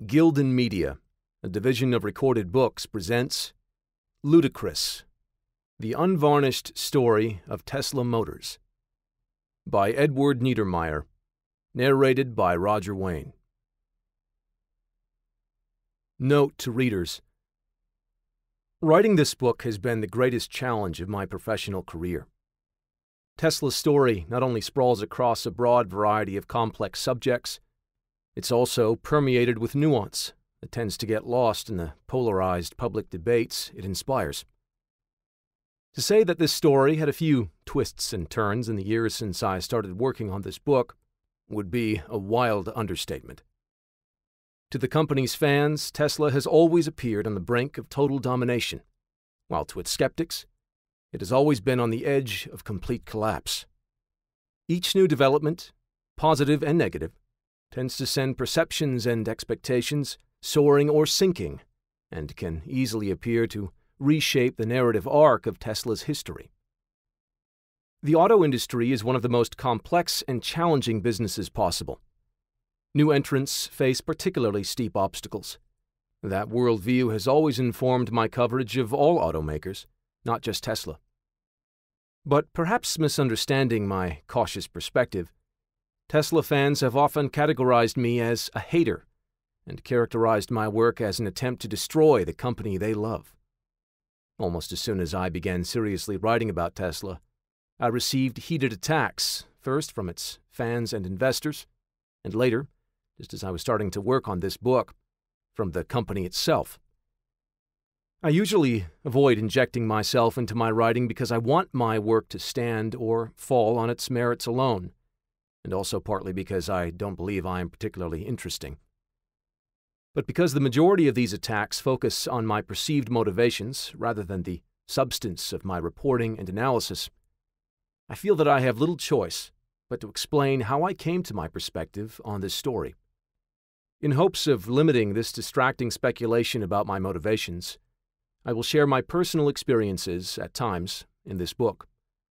Gildan Media, a division of Recorded Books, presents Ludicrous, the Unvarnished Story of Tesla Motors, by Edward Niedermeyer, narrated by Roger Wayne. Note to readers: writing this book has been the greatest challenge of my professional career. Tesla's story not only sprawls across a broad variety of complex subjects, it's also permeated with nuance that tends to get lost in the polarized public debates it inspires. To say that this story had a few twists and turns in the years since I started working on this book would be a wild understatement. To the company's fans, Tesla has always appeared on the brink of total domination, while to its skeptics, it has always been on the edge of complete collapse. Each new development, positive and negative, tends to send perceptions and expectations soaring or sinking, and can easily appear to reshape the narrative arc of Tesla's history. The auto industry is one of the most complex and challenging businesses possible. New entrants face particularly steep obstacles. That worldview has always informed my coverage of all automakers, not just Tesla. But perhaps misunderstanding my cautious perspective, Tesla fans have often categorized me as a hater and characterized my work as an attempt to destroy the company they love. Almost as soon as I began seriously writing about Tesla, I received heated attacks, first from its fans and investors, and later, just as I was starting to work on this book, from the company itself. I usually avoid injecting myself into my writing because I want my work to stand or fall on its merits alone, and also partly because I don't believe I am particularly interesting. But because the majority of these attacks focus on my perceived motivations rather than the substance of my reporting and analysis, I feel that I have little choice but to explain how I came to my perspective on this story. In hopes of limiting this distracting speculation about my motivations, I will share my personal experiences, at times, in this book.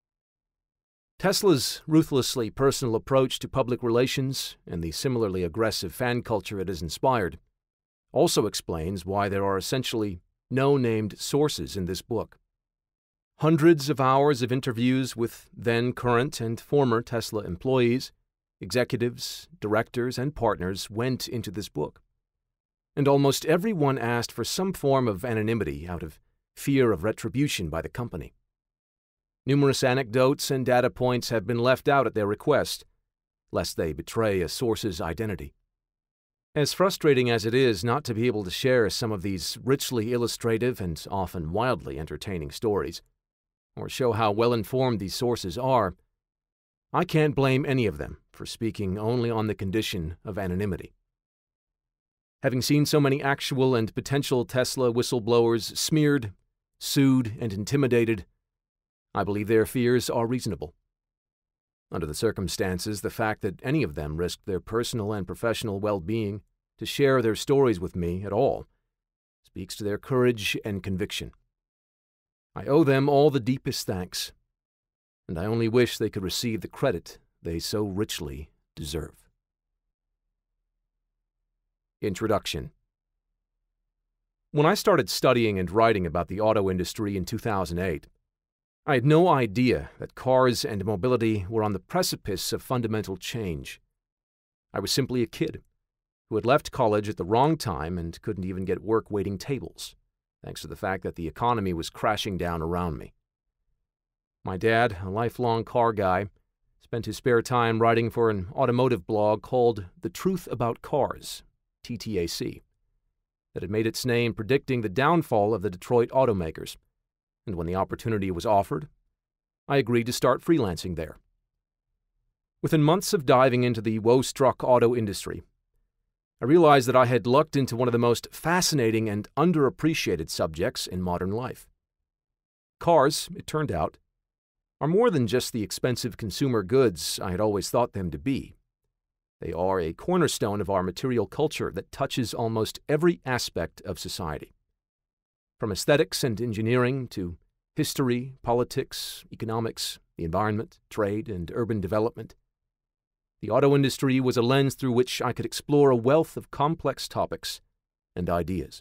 Tesla's ruthlessly personal approach to public relations and the similarly aggressive fan culture it has inspired also explains why there are essentially no named sources in this book. Hundreds of hours of interviews with then current and former Tesla employees, executives, directors, and partners went into this book. And almost everyone asked for some form of anonymity out of fear of retribution by the company. Numerous anecdotes and data points have been left out at their request, lest they betray a source's identity. As frustrating as it is not to be able to share some of these richly illustrative and often wildly entertaining stories, or show how well-informed these sources are, I can't blame any of them for speaking only on the condition of anonymity. Having seen so many actual and potential Tesla whistleblowers smeared, sued, and intimidated, I believe their fears are reasonable. Under the circumstances, the fact that any of them risked their personal and professional well-being to share their stories with me at all speaks to their courage and conviction. I owe them all the deepest thanks, and I only wish they could receive the credit they so richly deserve. Introduction. When I started studying and writing about the auto industry in 2008, I had no idea that cars and mobility were on the precipice of fundamental change. I was simply a kid who had left college at the wrong time and couldn't even get work waiting tables, thanks to the fact that the economy was crashing down around me. My dad, a lifelong car guy, spent his spare time writing for an automotive blog called The Truth About Cars, TTAC, that had made its name predicting the downfall of the Detroit automakers, and when the opportunity was offered, I agreed to start freelancing there. Within months of diving into the woe-struck auto industry, I realized that I had lucked into one of the most fascinating and underappreciated subjects in modern life. Cars, it turned out, are more than just the expensive consumer goods I had always thought them to be. They are a cornerstone of our material culture that touches almost every aspect of society. From aesthetics and engineering to history, politics, economics, the environment, trade, and urban development, the auto industry was a lens through which I could explore a wealth of complex topics and ideas.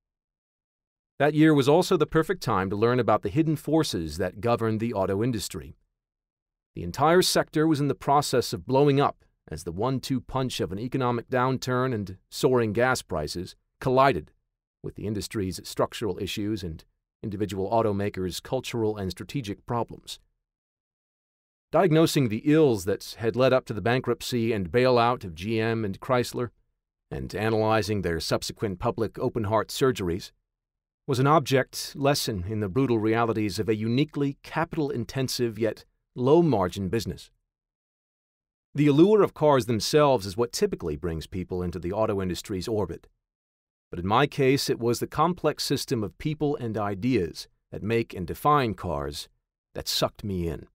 That year was also the perfect time to learn about the hidden forces that govern the auto industry. The entire sector was in the process of blowing up as the one-two punch of an economic downturn and soaring gas prices collided with the industry's structural issues and individual automakers' cultural and strategic problems. Diagnosing the ills that had led up to the bankruptcy and bailout of GM and Chrysler, and analyzing their subsequent public open-heart surgeries, was an object lesson in the brutal realities of a uniquely capital-intensive yet low-margin business. The allure of cars themselves is what typically brings people into the auto industry's orbit. But in my case, it was the complex system of people and ideas that make and define cars that sucked me in.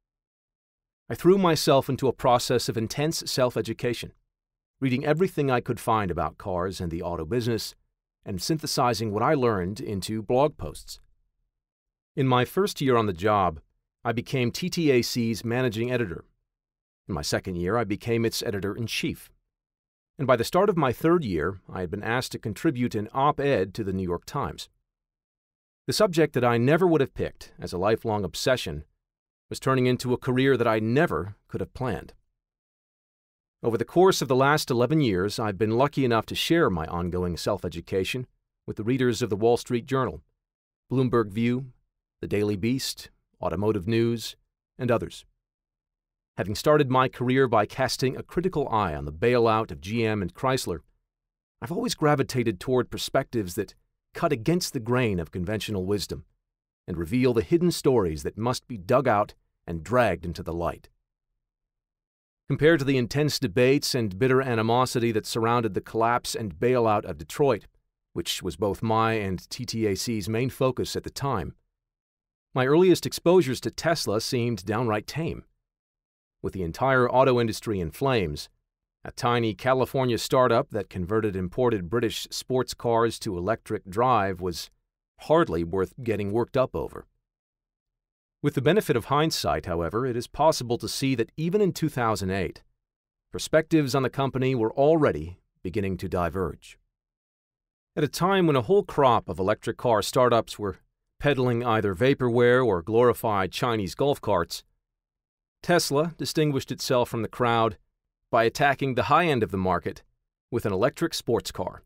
I threw myself into a process of intense self-education, reading everything I could find about cars and the auto business, and synthesizing what I learned into blog posts. In my first year on the job, I became TTAC's managing editor. In my second year, I became its editor-in-chief. And by the start of my third year, I had been asked to contribute an op-ed to the New York Times. The subject that I never would have picked as a lifelong obsession was turning into a career that I never could have planned. Over the course of the last 11 years, I've been lucky enough to share my ongoing self-education with the readers of the Wall Street Journal, Bloomberg View, the Daily Beast, Automotive News, and others. Having started my career by casting a critical eye on the bailout of GM and Chrysler, I've always gravitated toward perspectives that cut against the grain of conventional wisdom and reveal the hidden stories that must be dug out and dragged into the light. Compared to the intense debates and bitter animosity that surrounded the collapse and bailout of Detroit, which was both my and TTAC's main focus at the time, my earliest exposures to Tesla seemed downright tame. With the entire auto industry in flames, a tiny California startup that converted imported British sports cars to electric drive was hardly worth getting worked up over. With the benefit of hindsight, however, it is possible to see that even in 2008, perspectives on the company were already beginning to diverge. At a time when a whole crop of electric car startups were peddling either vaporware or glorified Chinese golf carts, Tesla distinguished itself from the crowd by attacking the high end of the market with an electric sports car.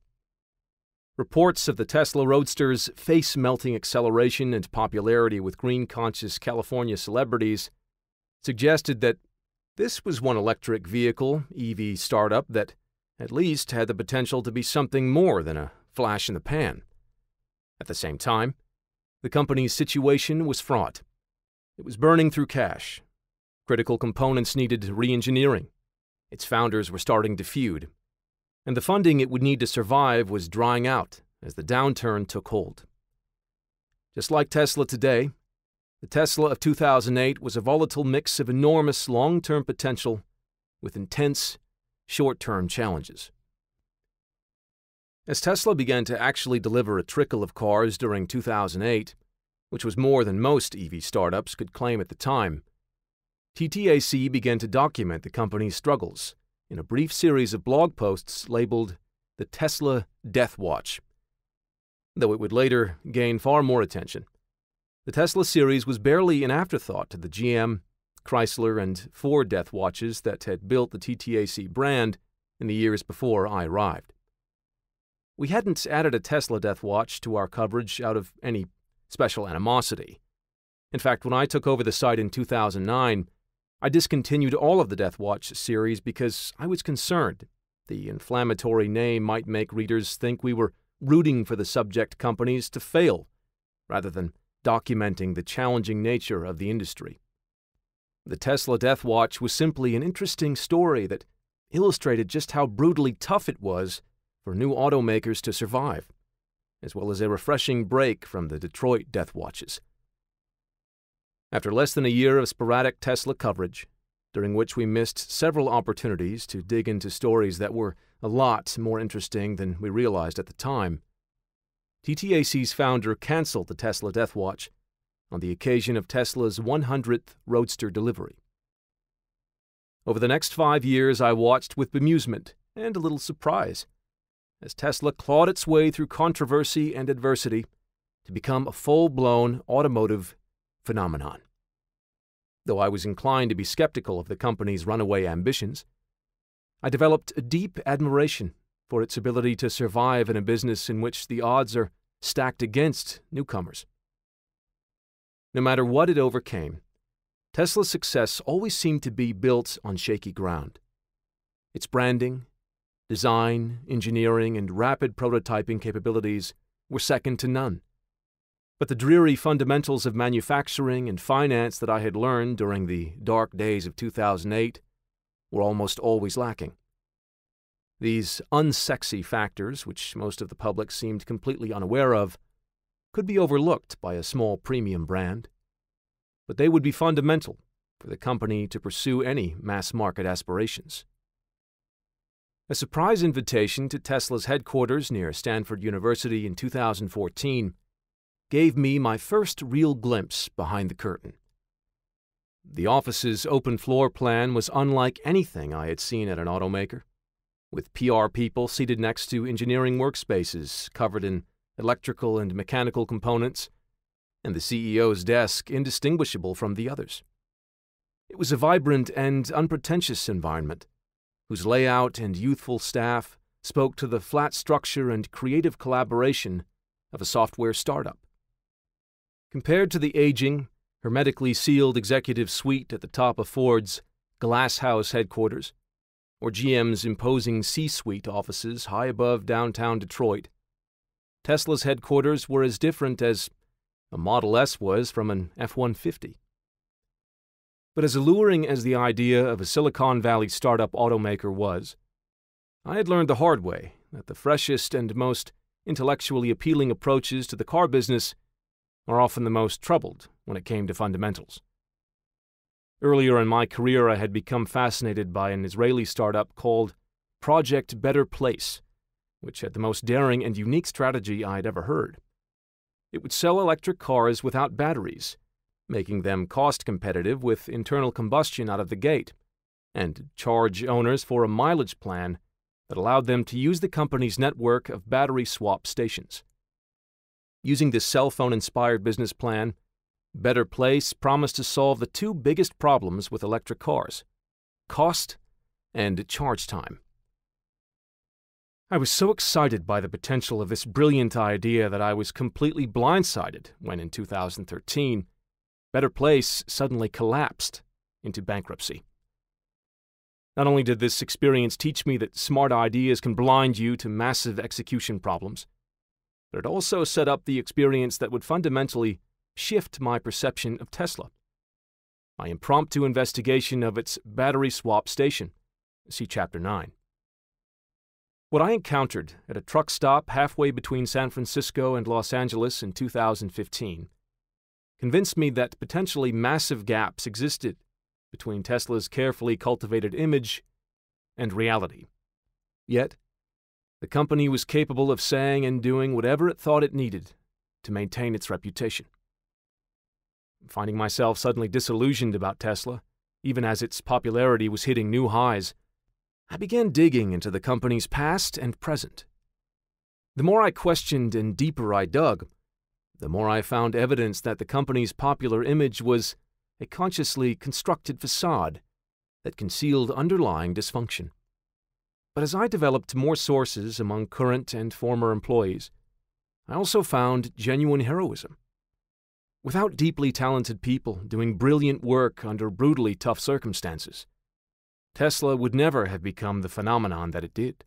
Reports of the Tesla Roadster's face-melting acceleration and popularity with green-conscious California celebrities suggested that this was one electric vehicle, EV startup that at least had the potential to be something more than a flash in the pan. At the same time, the company's situation was fraught. It was burning through cash. Critical components needed re-engineering. Its founders were starting to feud. And the funding it would need to survive was drying out as the downturn took hold. Just like Tesla today, the Tesla of 2008 was a volatile mix of enormous long-term potential with intense short-term challenges. As Tesla began to actually deliver a trickle of cars during 2008, which was more than most EV startups could claim at the time, TTAC began to document the company's struggles in a brief series of blog posts labeled the Tesla Death Watch. Though it would later gain far more attention, the Tesla series was barely an afterthought to the GM, Chrysler, and Ford Death Watches that had built the TTAC brand in the years before I arrived. We hadn't added a Tesla Death Watch to our coverage out of any special animosity. In fact, when I took over the site in 2009, I discontinued all of the Death Watch series because I was concerned the inflammatory name might make readers think we were rooting for the subject companies to fail, rather than documenting the challenging nature of the industry. The Tesla Death Watch was simply an interesting story that illustrated just how brutally tough it was for new automakers to survive, as well as a refreshing break from the Detroit Death Watches. After less than a year of sporadic Tesla coverage, during which we missed several opportunities to dig into stories that were a lot more interesting than we realized at the time, TTAC's founder canceled the Tesla Death Watch on the occasion of Tesla's 100th Roadster delivery. Over the next 5 years, I watched with bemusement and a little surprise as Tesla clawed its way through controversy and adversity to become a full-blown automotive phenomenon. Though I was inclined to be skeptical of the company's runaway ambitions, I developed a deep admiration for its ability to survive in a business in which the odds are stacked against newcomers. No matter what it overcame, Tesla's success always seemed to be built on shaky ground. Its branding, design, engineering, and rapid prototyping capabilities were second to none. But the dreary fundamentals of manufacturing and finance that I had learned during the dark days of 2008 were almost always lacking. These unsexy factors, which most of the public seemed completely unaware of, could be overlooked by a small premium brand, but they would be fundamental for the company to pursue any mass-market aspirations. A surprise invitation to Tesla's headquarters near Stanford University in 2014 gave me my first real glimpse behind the curtain. The office's open floor plan was unlike anything I had seen at an automaker, with PR people seated next to engineering workspaces covered in electrical and mechanical components, and the CEO's desk indistinguishable from the others. It was a vibrant and unpretentious environment, whose layout and youthful staff spoke to the flat structure and creative collaboration of a software startup. Compared to the aging, hermetically sealed executive suite at the top of Ford's Glass House headquarters, or GM's imposing C-suite offices high above downtown Detroit, Tesla's headquarters were as different as a Model S was from an F-150. But as alluring as the idea of a Silicon Valley startup automaker was, I had learned the hard way that the freshest and most intellectually appealing approaches to the car business are often the most troubled when it came to fundamentals. Earlier in my career, I had become fascinated by an Israeli startup called Project Better Place, which had the most daring and unique strategy I had ever heard. It would sell electric cars without batteries, making them cost-competitive with internal combustion out of the gate, and charge owners for a mileage plan that allowed them to use the company's network of battery swap stations. Using this cell phone-inspired business plan, Better Place promised to solve the two biggest problems with electric cars: cost and charge time. I was so excited by the potential of this brilliant idea that I was completely blindsided when, in 2013, Better Place suddenly collapsed into bankruptcy. Not only did this experience teach me that smart ideas can blind you to massive execution problems, but it also set up the experience that would fundamentally shift my perception of Tesla. My impromptu investigation of its battery swap station. See Chapter 9. What I encountered at a truck stop halfway between San Francisco and Los Angeles in 2015 convinced me that potentially massive gaps existed between Tesla's carefully cultivated image and reality. Yet, the company was capable of saying and doing whatever it thought it needed to maintain its reputation. Finding myself suddenly disillusioned about Tesla, even as its popularity was hitting new highs, I began digging into the company's past and present. The more I questioned and deeper I dug, the more I found evidence that the company's popular image was a consciously constructed facade that concealed underlying dysfunction. But as I developed more sources among current and former employees, I also found genuine heroism. Without deeply talented people doing brilliant work under brutally tough circumstances, Tesla would never have become the phenomenon that it did.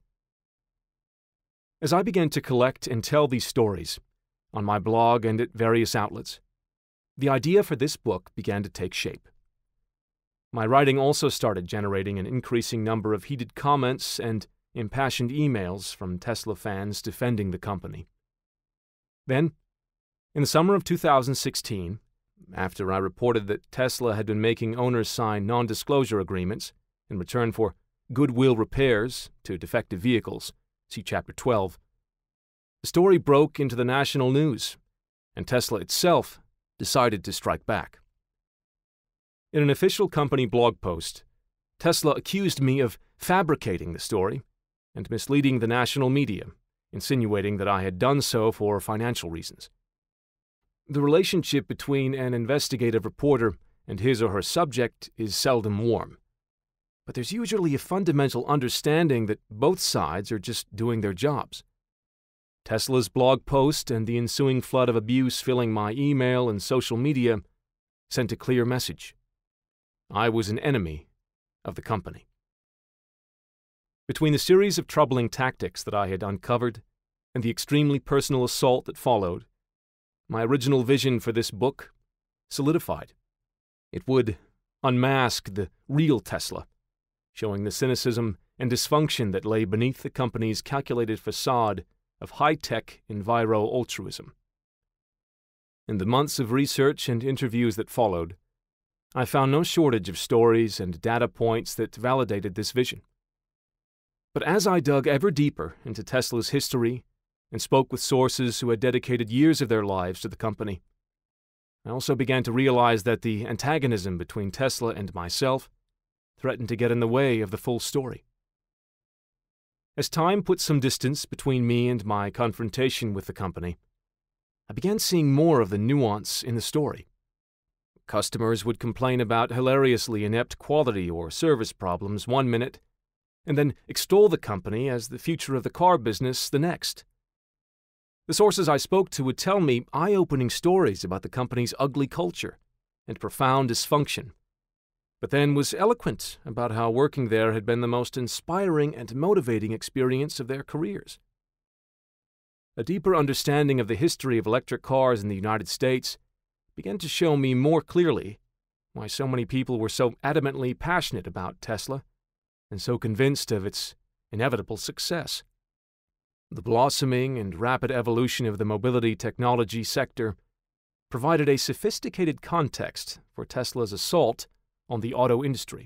As I began to collect and tell these stories, on my blog and at various outlets, the idea for this book began to take shape. My writing also started generating an increasing number of heated comments and impassioned emails from Tesla fans defending the company. Then, in the summer of 2016, after I reported that Tesla had been making owners sign non-disclosure agreements in return for goodwill repairs to defective vehicles, see Chapter 12, the story broke into the national news, and Tesla itself decided to strike back. In an official company blog post, Tesla accused me of fabricating the story and misleading the national media insinuating that I had done so for financial reasons. The relationship between an investigative reporter and his or her subject is seldom warm, but there's usually a fundamental understanding that both sides are just doing their jobs. Tesla's blog post and the ensuing flood of abuse filling my email and social media sent a clear message. I was an enemy of the company. Between the series of troubling tactics that I had uncovered and the extremely personal assault that followed, my original vision for this book solidified. It would unmask the real Tesla, showing the cynicism and dysfunction that lay beneath the company's calculated facade of high-tech enviro-altruism. In the months of research and interviews that followed, I found no shortage of stories and data points that validated this vision. But as I dug ever deeper into Tesla's history and spoke with sources who had dedicated years of their lives to the company, I also began to realize that the antagonism between Tesla and myself threatened to get in the way of the full story. As time put some distance between me and my confrontation with the company, I began seeing more of the nuance in the story. Customers would complain about hilariously inept quality or service problems one minute, and then extol the company as the future of the car business the next. The sources I spoke to would tell me eye-opening stories about the company's ugly culture and profound dysfunction, but then was eloquent about how working there had been the most inspiring and motivating experience of their careers. A deeper understanding of the history of electric cars in the United States began to show me more clearly why so many people were so adamantly passionate about Tesla and so convinced of its inevitable success. The blossoming and rapid evolution of the mobility technology sector provided a sophisticated context for Tesla's assault on the auto industry.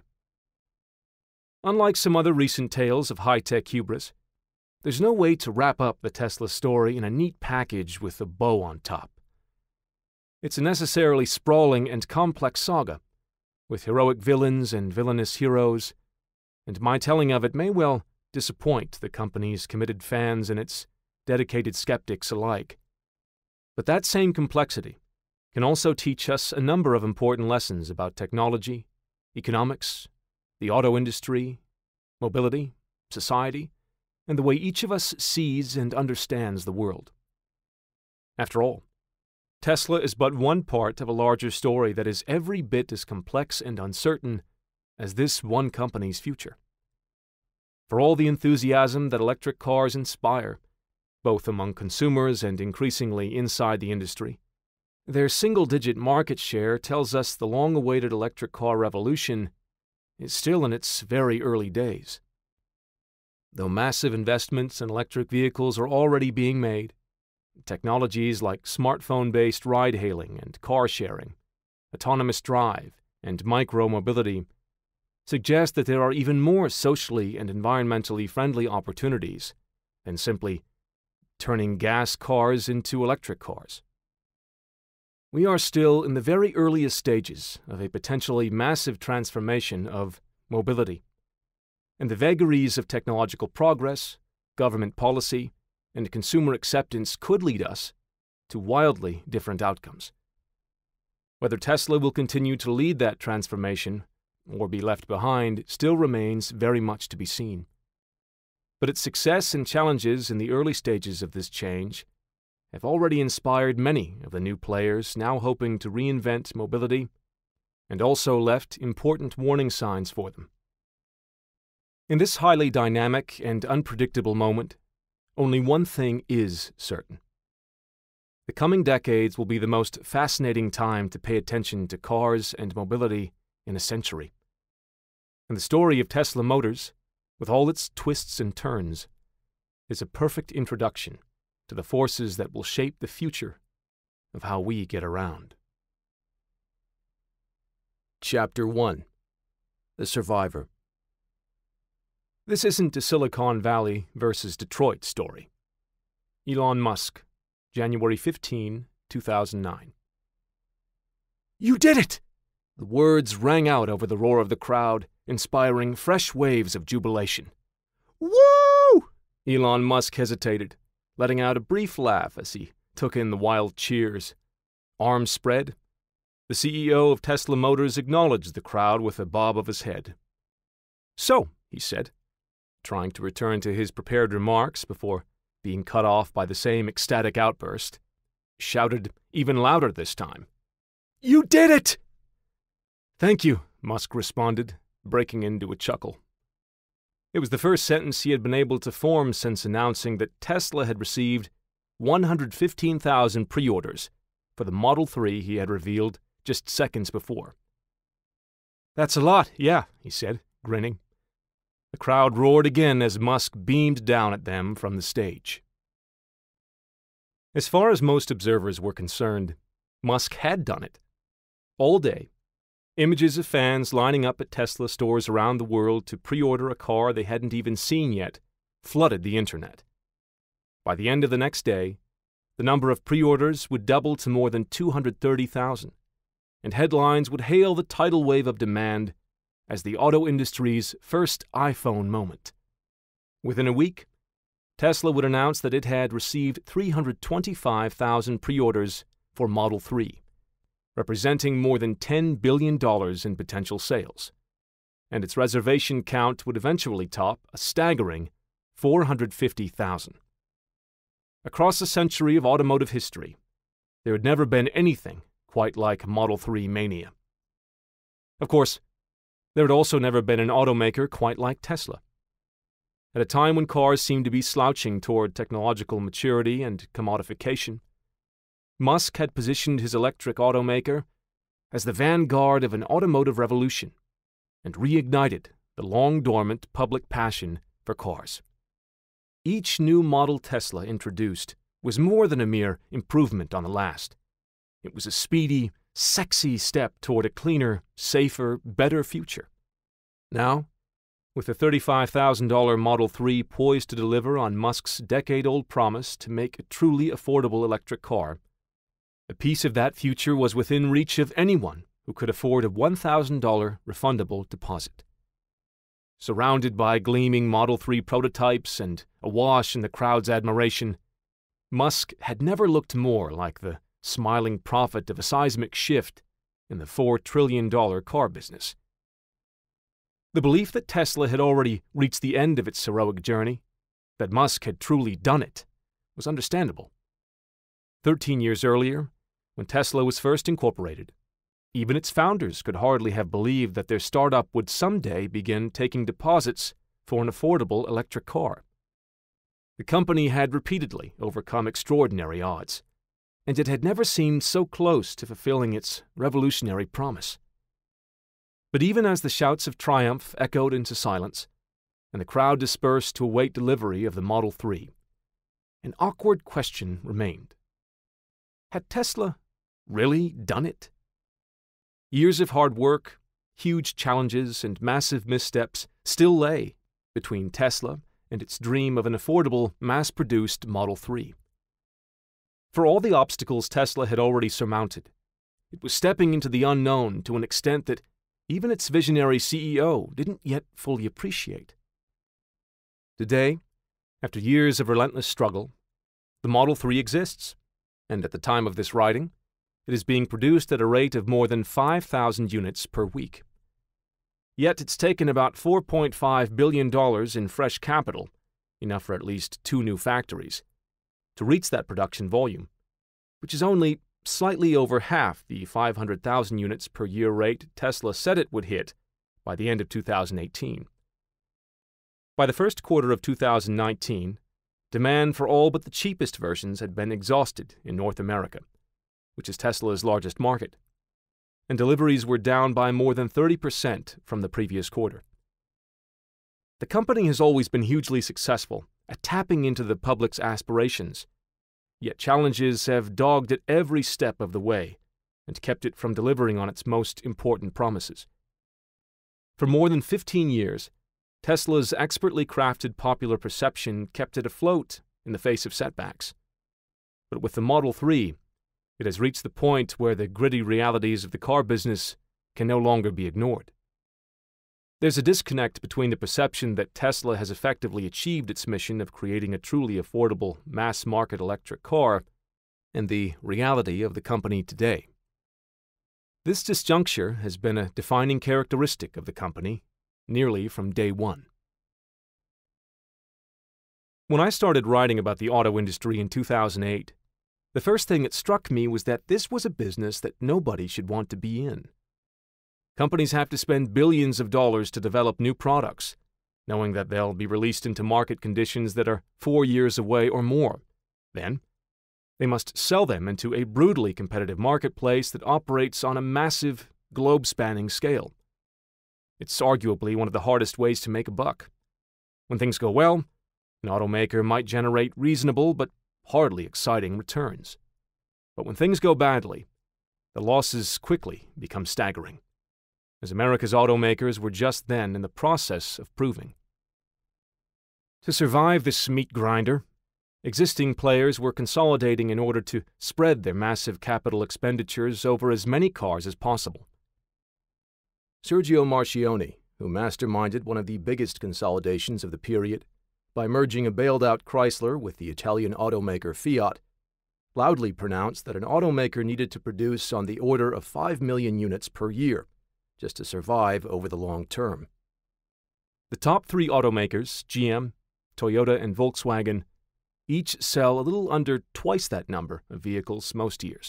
Unlike some other recent tales of high-tech hubris, there's no way to wrap up the Tesla story in a neat package with a bow on top. It's a necessarily sprawling and complex saga, with heroic villains and villainous heroes, and my telling of it may well disappoint the company's committed fans and its dedicated skeptics alike. But that same complexity can also teach us a number of important lessons about technology, economics, the auto industry, mobility, society, and the way each of us sees and understands the world. After all, Tesla is but one part of a larger story that is every bit as complex and uncertain as this one company's future. For all the enthusiasm that electric cars inspire, both among consumers and increasingly inside the industry, their single-digit market share tells us the long-awaited electric car revolution is still in its very early days. Though massive investments in electric vehicles are already being made, technologies like smartphone-based ride-hailing and car-sharing, autonomous drive, and micro-mobility suggest that there are even more socially and environmentally friendly opportunities than simply turning gas cars into electric cars. We are still in the very earliest stages of a potentially massive transformation of mobility, and the vagaries of technological progress, government policy, and consumer acceptance could lead us to wildly different outcomes. Whether Tesla will continue to lead that transformation or be left behind still remains very much to be seen. But its success and challenges in the early stages of this change have already inspired many of the new players now hoping to reinvent mobility, and also left important warning signs for them. In this highly dynamic and unpredictable moment, only one thing is certain. The coming decades will be the most fascinating time to pay attention to cars and mobility in a century. And the story of Tesla Motors, with all its twists and turns, is a perfect introduction to the forces that will shape the future of how we get around. Chapter 1. The Survivor. This isn't a Silicon Valley versus Detroit story. Elon Musk, January 15, 2009. "You did it!" The words rang out over the roar of the crowd, inspiring fresh waves of jubilation. "Woo!" Elon Musk hesitated, letting out a brief laugh as he took in the wild cheers. Arms spread, the CEO of Tesla Motors acknowledged the crowd with a bob of his head. "So," he said, trying to return to his prepared remarks before being cut off by the same ecstatic outburst, shouted even louder this time. "You did it!" "Thank you," Musk responded, breaking into a chuckle. It was the first sentence he had been able to form since announcing that Tesla had received 115,000 pre-orders for the Model 3 he had revealed just seconds before. "That's a lot, yeah," he said, grinning. The crowd roared again as Musk beamed down at them from the stage. As far as most observers were concerned, Musk had done it. All day, images of fans lining up at Tesla stores around the world to pre-order a car they hadn't even seen yet flooded the internet. By the end of the next day, the number of pre-orders would double to more than 230,000, and headlines would hail the tidal wave of demand as the auto industry's first iPhone moment. Within a week, Tesla would announce that it had received 325,000 pre-orders for Model 3, representing more than $10 billion in potential sales, and its reservation count would eventually top a staggering 450,000. Across a century of automotive history, there had never been anything quite like Model 3 mania. Of course, there had also never been an automaker quite like Tesla. At a time when cars seemed to be slouching toward technological maturity and commodification, Musk had positioned his electric automaker as the vanguard of an automotive revolution and reignited the long-dormant public passion for cars. Each new model Tesla introduced was more than a mere improvement on the last. It was a speedy, sexy step toward a cleaner, safer, better future. Now, with the $35,000 Model 3 poised to deliver on Musk's decade-old promise to make a truly affordable electric car, a piece of that future was within reach of anyone who could afford a $1,000 refundable deposit. Surrounded by gleaming Model 3 prototypes and awash in the crowd's admiration, Musk had never looked more like the smiling prophet of a seismic shift in the $4 trillion car business. The belief that Tesla had already reached the end of its heroic journey, that Musk had truly done it, was understandable. 13 years earlier, when Tesla was first incorporated, even its founders could hardly have believed that their startup would someday begin taking deposits for an affordable electric car. The company had repeatedly overcome extraordinary odds, and it had never seemed so close to fulfilling its revolutionary promise. But even as the shouts of triumph echoed into silence, and the crowd dispersed to await delivery of the Model 3, an awkward question remained. Had Tesla really done it? Years of hard work, huge challenges, and massive missteps still lay between Tesla and its dream of an affordable, mass-produced Model 3. For all the obstacles Tesla had already surmounted, it was stepping into the unknown to an extent that even its visionary CEO didn't yet fully appreciate. Today, after years of relentless struggle, the Model 3 exists, and at the time of this writing, it is being produced at a rate of more than 5,000 units per week. Yet it's taken about $4.5 billion in fresh capital, enough for at least 2 new factories, to reach that production volume, which is only slightly over half the 500,000 units per year rate Tesla said it would hit by the end of 2018. By the first quarter of 2019, demand for all but the cheapest versions had been exhausted in North America, which is Tesla's largest market, and deliveries were down by more than 30% from the previous quarter. The company has always been hugely successful at tapping into the public's aspirations, yet challenges have dogged it every step of the way and kept it from delivering on its most important promises. For more than 15 years, Tesla's expertly crafted popular perception kept it afloat in the face of setbacks. But with the Model 3, it has reached the point where the gritty realities of the car business can no longer be ignored. There's a disconnect between the perception that Tesla has effectively achieved its mission of creating a truly affordable, mass-market electric car and the reality of the company today. This disjuncture has been a defining characteristic of the company, nearly from day one. When I started writing about the auto industry in 2008, the first thing that struck me was that this was a business that nobody should want to be in. Companies have to spend billions of dollars to develop new products, knowing that they'll be released into market conditions that are 4 years away or more. Then, they must sell them into a brutally competitive marketplace that operates on a massive, globe-spanning scale. It's arguably one of the hardest ways to make a buck. When things go well, an automaker might generate reasonable but hardly exciting returns. But when things go badly, the losses quickly become staggering, as America's automakers were just then in the process of proving. To survive this meat grinder, existing players were consolidating in order to spread their massive capital expenditures over as many cars as possible. Sergio Marchionne, who masterminded one of the biggest consolidations of the period by merging a bailed-out Chrysler with the Italian automaker Fiat, loudly pronounced that an automaker needed to produce on the order of 5 million units per year just to survive over the long term. The top 3 automakers, GM, Toyota, and Volkswagen, each sell a little under twice that number of vehicles most years.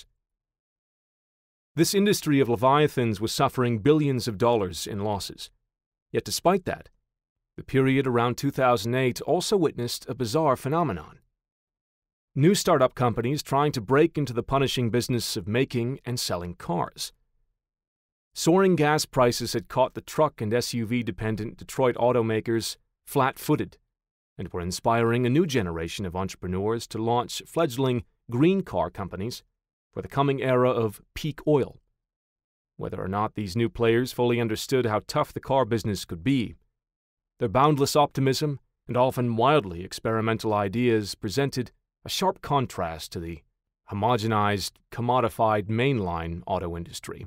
This industry of leviathans was suffering billions of dollars in losses. Yet despite that, the period around 2008 also witnessed a bizarre phenomenon. New startup companies trying to break into the punishing business of making and selling cars. Soaring gas prices had caught the truck and SUV-dependent Detroit automakers flat-footed and were inspiring a new generation of entrepreneurs to launch fledgling green car companies for the coming era of peak oil. Whether or not these new players fully understood how tough the car business could be, their boundless optimism and often wildly experimental ideas presented a sharp contrast to the homogenized, commodified mainline auto industry.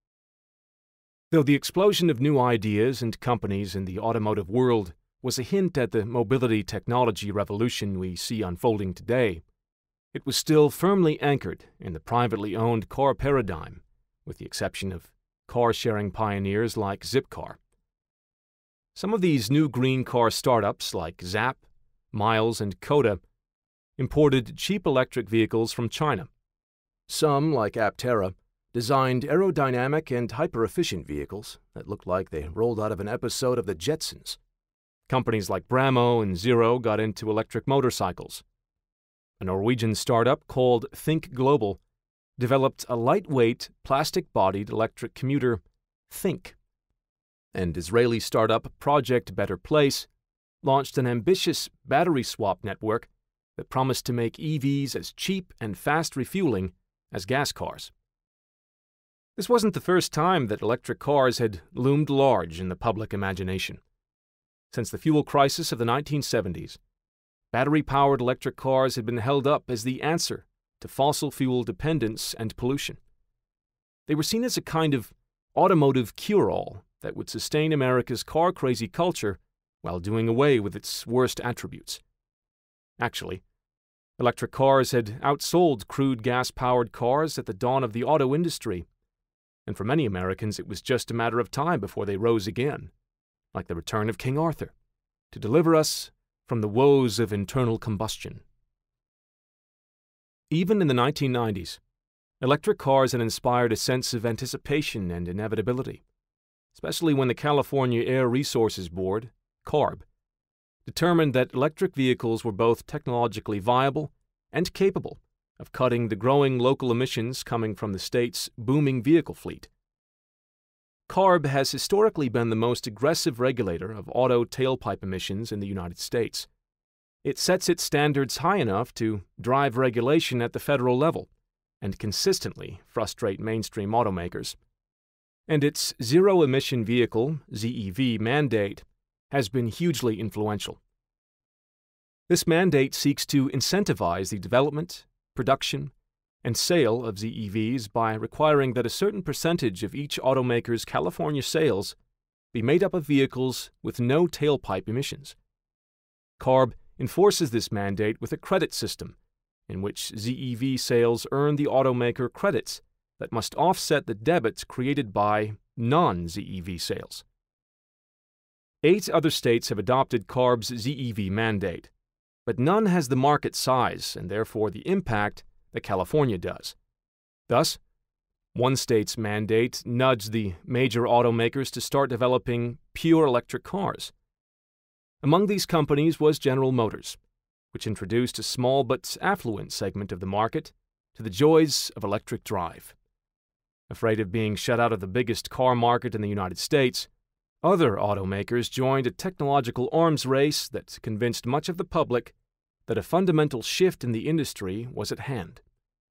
Though the explosion of new ideas and companies in the automotive world was a hint at the mobility technology revolution we see unfolding today, it was still firmly anchored in the privately owned car paradigm, with the exception of car-sharing pioneers like Zipcar. Some of these new green car startups like Zap, Miles, and Coda imported cheap electric vehicles from China. Some, like Aptera, designed aerodynamic and hyper-efficient vehicles that looked like they rolled out of an episode of The Jetsons. Companies like Bramo and Zero got into electric motorcycles. A Norwegian startup called Think Global developed a lightweight, plastic-bodied electric commuter, Think. And Israeli startup Project Better Place launched an ambitious battery swap network that promised to make EVs as cheap and fast refueling as gas cars. This wasn't the first time that electric cars had loomed large in the public imagination. Since the fuel crisis of the 1970s, battery-powered electric cars had been held up as the answer to fossil fuel dependence and pollution. They were seen as a kind of automotive cure-all that would sustain America's car-crazy culture while doing away with its worst attributes. Actually, electric cars had outsold crude gas-powered cars at the dawn of the auto industry, and for many Americans it was just a matter of time before they rose again, like the return of King Arthur, to deliver us from the woes of internal combustion. Even in the 1990s, electric cars had inspired a sense of anticipation and inevitability, especially when the California Air Resources Board, CARB, determined that electric vehicles were both technologically viable and capable of cutting the growing local emissions coming from the state's booming vehicle fleet. CARB has historically been the most aggressive regulator of auto tailpipe emissions in the United States. It sets its standards high enough to drive regulation at the federal level and consistently frustrate mainstream automakers. And its zero-emission vehicle, ZEV, mandate has been hugely influential. This mandate seeks to incentivize the development, production, and sale of ZEVs by requiring that a certain percentage of each automaker's California sales be made up of vehicles with no tailpipe emissions. CARB enforces this mandate with a credit system, in which ZEV sales earn the automaker credits that must offset the debits created by non-ZEV sales. 8 other states have adopted CARB's ZEV mandate, but none has the market size and therefore the impact that California does. Thus, one state's mandate nudged the major automakers to start developing pure electric cars. Among these companies was General Motors, which introduced a small but affluent segment of the market to the joys of electric drive. Afraid of being shut out of the biggest car market in the United States, other automakers joined a technological arms race that convinced much of the public that a fundamental shift in the industry was at hand.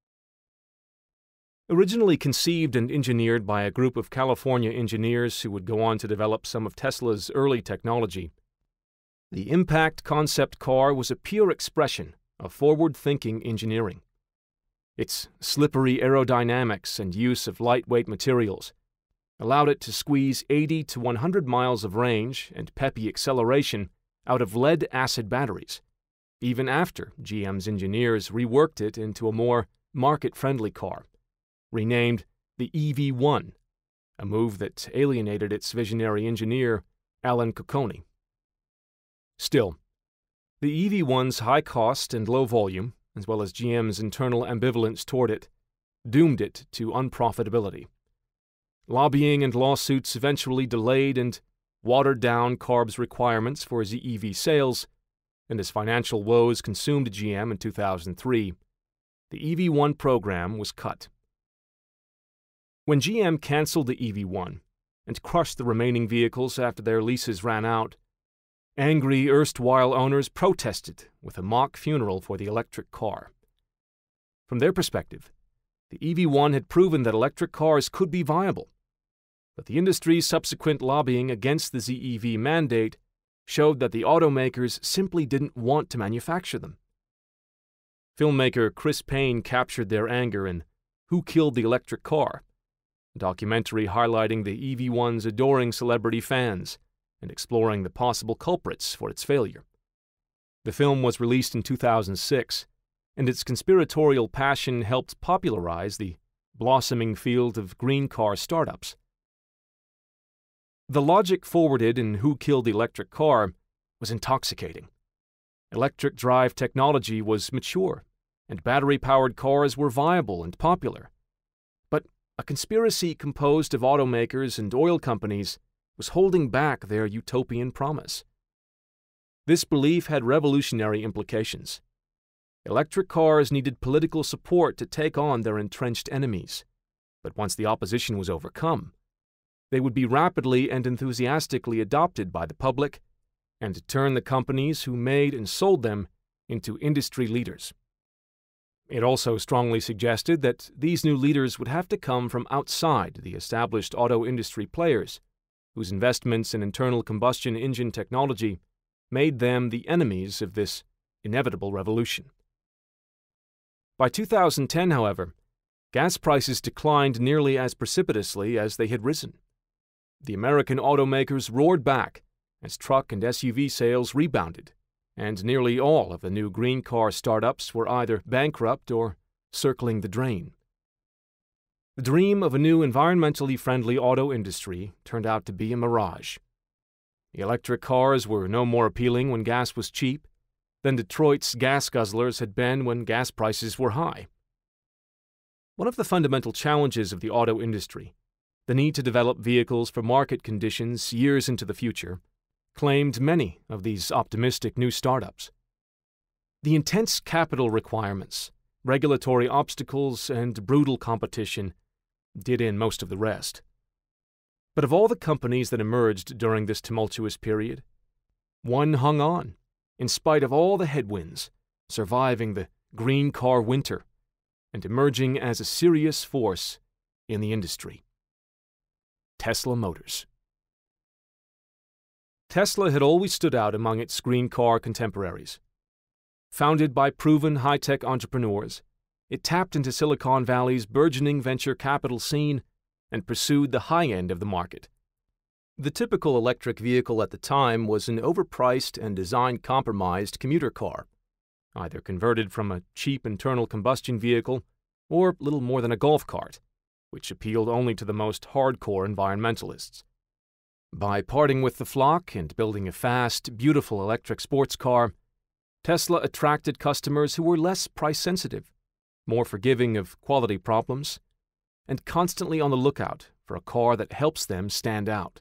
Originally conceived and engineered by a group of California engineers who would go on to develop some of Tesla's early technology, the Impact concept car was a pure expression of forward-thinking engineering. Its slippery aerodynamics and use of lightweight materials allowed it to squeeze 80 to 100 miles of range and peppy acceleration out of lead-acid batteries, even after GM's engineers reworked it into a more market-friendly car, renamed the EV1, a move that alienated its visionary engineer, Alan Cocconi. Still, the EV1's high cost and low volume, as well as GM's internal ambivalence toward it, doomed it to unprofitability. Lobbying and lawsuits eventually delayed and watered down CARB's requirements for ZEV sales, and as financial woes consumed GM in 2003, the EV1 program was cut. When GM canceled the EV1 and crushed the remaining vehicles after their leases ran out, angry erstwhile owners protested with a mock funeral for the electric car. From their perspective, the EV1 had proven that electric cars could be viable, but the industry's subsequent lobbying against the ZEV mandate showed that the automakers simply didn't want to manufacture them. Filmmaker Chris Payne captured their anger in Who Killed the Electric Car?, a documentary highlighting the EV1's adoring celebrity fans and exploring the possible culprits for its failure. The film was released in 2006, and its conspiratorial passion helped popularize the blossoming field of green car startups. The logic forwarded in Who Killed the Electric Car was intoxicating. Electric drive technology was mature, and battery-powered cars were viable and popular. But a conspiracy composed of automakers and oil companies was holding back their utopian promise. This belief had revolutionary implications. Electric cars needed political support to take on their entrenched enemies, but once the opposition was overcome, they would be rapidly and enthusiastically adopted by the public and turn the companies who made and sold them into industry leaders. It also strongly suggested that these new leaders would have to come from outside the established auto industry players, whose investments in internal combustion engine technology made them the enemies of this inevitable revolution. By 2010, however, gas prices declined nearly as precipitously as they had risen. The American automakers roared back as truck and SUV sales rebounded, and nearly all of the new green car startups were either bankrupt or circling the drain. The dream of a new environmentally friendly auto industry turned out to be a mirage. The electric cars were no more appealing when gas was cheap than Detroit's gas guzzlers had been when gas prices were high. One of the fundamental challenges of the auto industry, the need to develop vehicles for market conditions years into the future, claimed many of these optimistic new startups. The intense capital requirements, regulatory obstacles, and brutal competition did in most of the rest. But of all the companies that emerged during this tumultuous period, one hung on, in spite of all the headwinds, surviving the green car winter and emerging as a serious force in the industry. Tesla Motors. Tesla had always stood out among its green car contemporaries. Founded by proven high-tech entrepreneurs, it tapped into Silicon Valley's burgeoning venture capital scene and pursued the high end of the market. The typical electric vehicle at the time was an overpriced and design-compromised commuter car, either converted from a cheap internal combustion vehicle or little more than a golf cart, which appealed only to the most hardcore environmentalists. By parting with the flock and building a fast, beautiful electric sports car, Tesla attracted customers who were less price-sensitive, more forgiving of quality problems, and constantly on the lookout for a car that helps them stand out.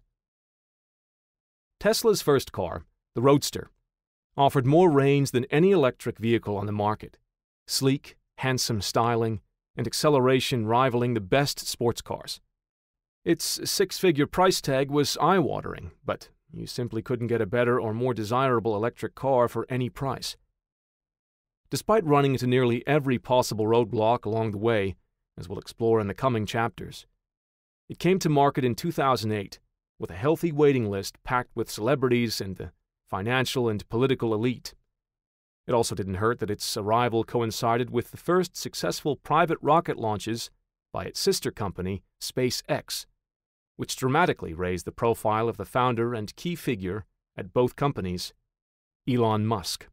Tesla's first car, the Roadster, offered more range than any electric vehicle on the market, sleek, handsome styling, and acceleration rivaling the best sports cars. Its six-figure price tag was eye-watering, but you simply couldn't get a better or more desirable electric car for any price. Despite running into nearly every possible roadblock along the way, as we'll explore in the coming chapters, it came to market in 2008 with a healthy waiting list packed with celebrities and the financial and political elite. It also didn't hurt that its arrival coincided with the first successful private rocket launches by its sister company, SpaceX, which dramatically raised the profile of the founder and key figure at both companies, Elon Musk.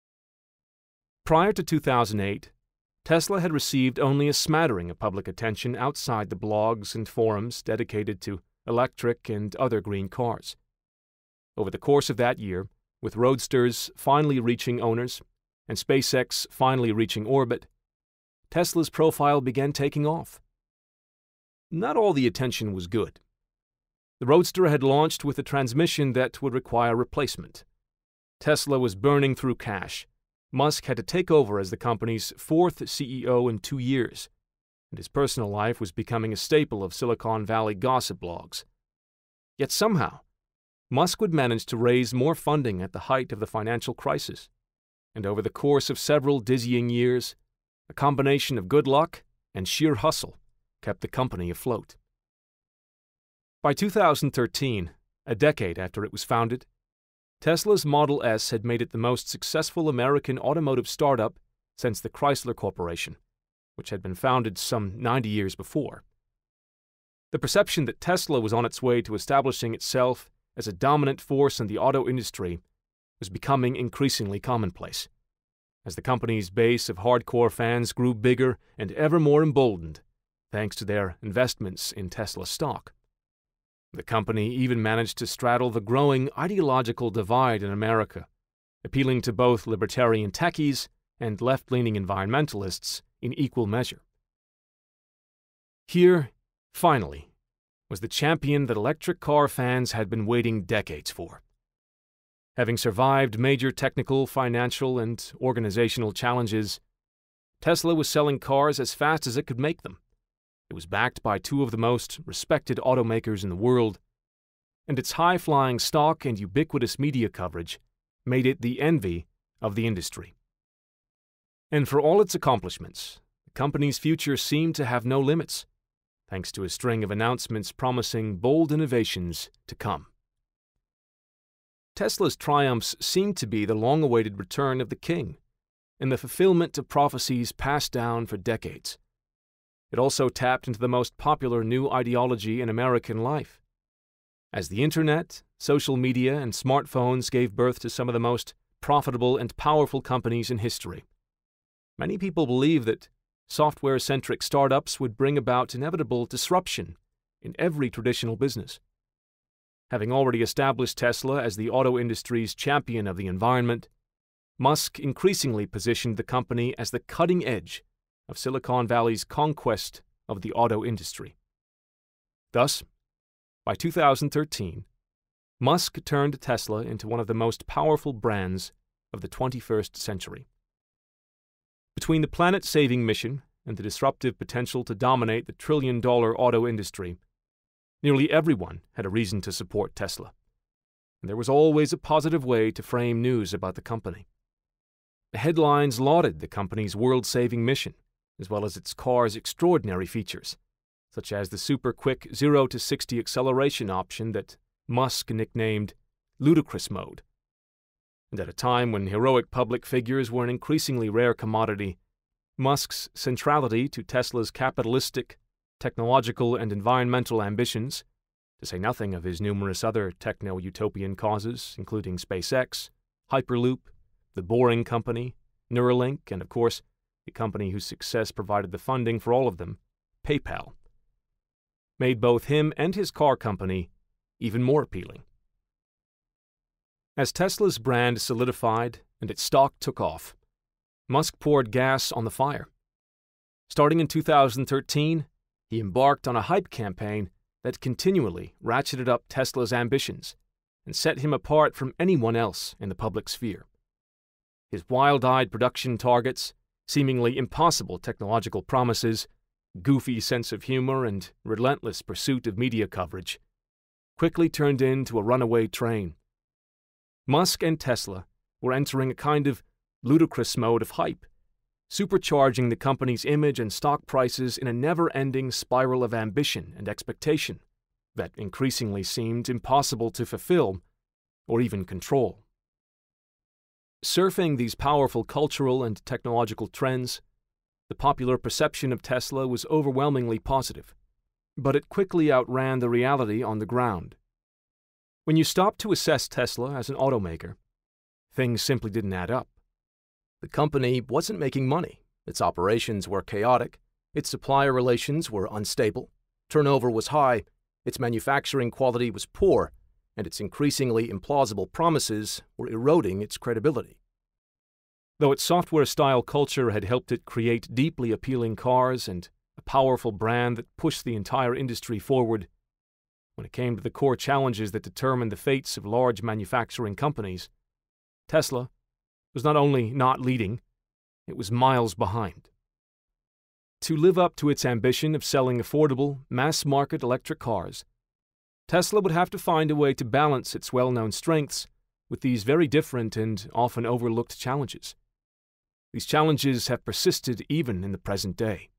Prior to 2008, Tesla had received only a smattering of public attention outside the blogs and forums dedicated to electric and other green cars. Over the course of that year, with Roadsters finally reaching owners and SpaceX finally reaching orbit, Tesla's profile began taking off. Not all the attention was good. The Roadster had launched with a transmission that would require replacement. Tesla was burning through cash. Musk had to take over as the company's fourth CEO in 2 years, and his personal life was becoming a staple of Silicon Valley gossip blogs. Yet somehow, Musk would manage to raise more funding at the height of the financial crisis, and over the course of several dizzying years, a combination of good luck and sheer hustle kept the company afloat. By 2013, a decade after it was founded, Tesla's Model S had made it the most successful American automotive startup since the Chrysler Corporation, which had been founded some 90 years before. The perception that Tesla was on its way to establishing itself as a dominant force in the auto industry was becoming increasingly commonplace, as the company's base of hardcore fans grew bigger and ever more emboldened thanks to their investments in Tesla stock. The company even managed to straddle the growing ideological divide in America, appealing to both libertarian techies and left-leaning environmentalists in equal measure. Here, finally, was the champion that electric car fans had been waiting decades for. Having survived major technical, financial, and organizational challenges, Tesla was selling cars as fast as it could make them. It was backed by two of the most respected automakers in the world, and its high-flying stock and ubiquitous media coverage made it the envy of the industry. And for all its accomplishments, the company's future seemed to have no limits, thanks to a string of announcements promising bold innovations to come. Tesla's triumphs seemed to be the long-awaited return of the king and the fulfillment of prophecies passed down for decades. It also tapped into the most popular new ideology in American life. As the internet, social media, and smartphones gave birth to some of the most profitable and powerful companies in history, many people believe that software-centric startups would bring about inevitable disruption in every traditional business. Having already established Tesla as the auto industry's champion of the environment, Musk increasingly positioned the company as the cutting edge of Silicon Valley's conquest of the auto industry. Thus, by 2013, Musk turned Tesla into one of the most powerful brands of the 21st century. Between the planet-saving mission and the disruptive potential to dominate the trillion-dollar auto industry, nearly everyone had a reason to support Tesla, and there was always a positive way to frame news about the company. The headlines lauded the company's world-saving mission, as well as its car's extraordinary features, such as the super-quick 0-to-60 acceleration option that Musk nicknamed Ludicrous mode. And at a time when heroic public figures were an increasingly rare commodity, Musk's centrality to Tesla's capitalistic, technological, and environmental ambitions to say nothing of his numerous other techno-utopian causes, including SpaceX, Hyperloop, the Boring Company, Neuralink, and of course, the company whose success provided the funding for all of them, PayPal, made both him and his car company even more appealing. As Tesla's brand solidified and its stock took off, Musk poured gas on the fire. Starting in 2013, he embarked on a hype campaign that continually ratcheted up Tesla's ambitions and set him apart from anyone else in the public sphere. His wild-eyed production targets, seemingly impossible technological promises, goofy sense of humor, and relentless pursuit of media coverage quickly turned into a runaway train. Musk and Tesla were entering a kind of ludicrous mode of hype, supercharging the company's image and stock prices in a never-ending spiral of ambition and expectation that increasingly seemed impossible to fulfill or even control. Surfing these powerful cultural and technological trends, the popular perception of Tesla was overwhelmingly positive, but it quickly outran the reality on the ground. When you stopped to assess Tesla as an automaker, things simply didn't add up. The company wasn't making money, its operations were chaotic, its supplier relations were unstable, turnover was high, its manufacturing quality was poor, and its increasingly implausible promises were eroding its credibility. Though its software-style culture had helped it create deeply appealing cars and a powerful brand that pushed the entire industry forward, when it came to the core challenges that determine the fates of large manufacturing companies, Tesla was not only not leading, it was miles behind. To live up to its ambition of selling affordable, mass-market electric cars, Tesla would have to find a way to balance its well-known strengths with these very different and often overlooked challenges. These challenges have persisted even in the present day.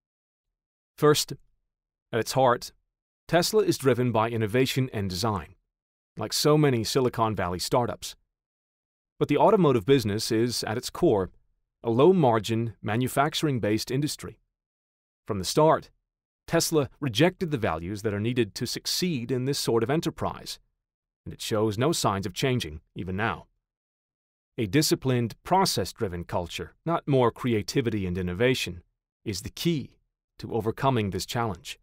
First, at its heart, Tesla is driven by innovation and design, like so many Silicon Valley startups. But the automotive business is, at its core, a low-margin, manufacturing-based industry. From the start, Tesla rejected the values that are needed to succeed in this sort of enterprise, and it shows no signs of changing, even now. A disciplined, process-driven culture, not more creativity and innovation, is the key to overcoming this challenge.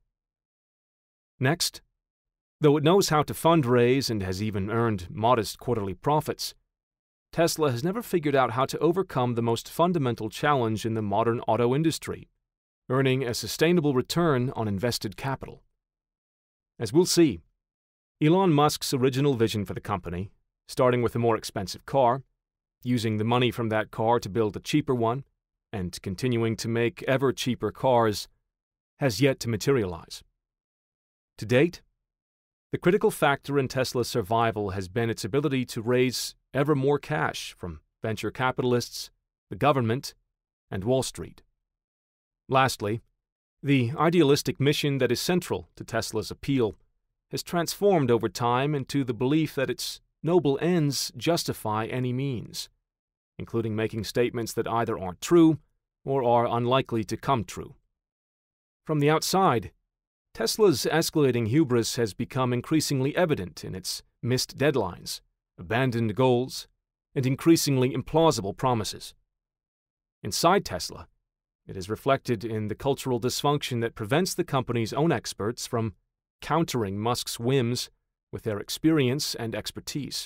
Next, though it knows how to fundraise and has even earned modest quarterly profits, Tesla has never figured out how to overcome the most fundamental challenge in the modern auto industry, earning a sustainable return on invested capital. As we'll see, Elon Musk's original vision for the company, starting with a more expensive car, using the money from that car to build a cheaper one, and continuing to make ever cheaper cars, has yet to materialize. To date, the critical factor in Tesla's survival has been its ability to raise ever more cash from venture capitalists, the government, and Wall Street. Lastly, the idealistic mission that is central to Tesla's appeal has transformed over time into the belief that its noble ends justify any means, including making statements that either aren't true or are unlikely to come true. From the outside, Tesla's escalating hubris has become increasingly evident in its missed deadlines, abandoned goals, and increasingly implausible promises. Inside Tesla, it is reflected in the cultural dysfunction that prevents the company's own experts from countering Musk's whims with their experience and expertise.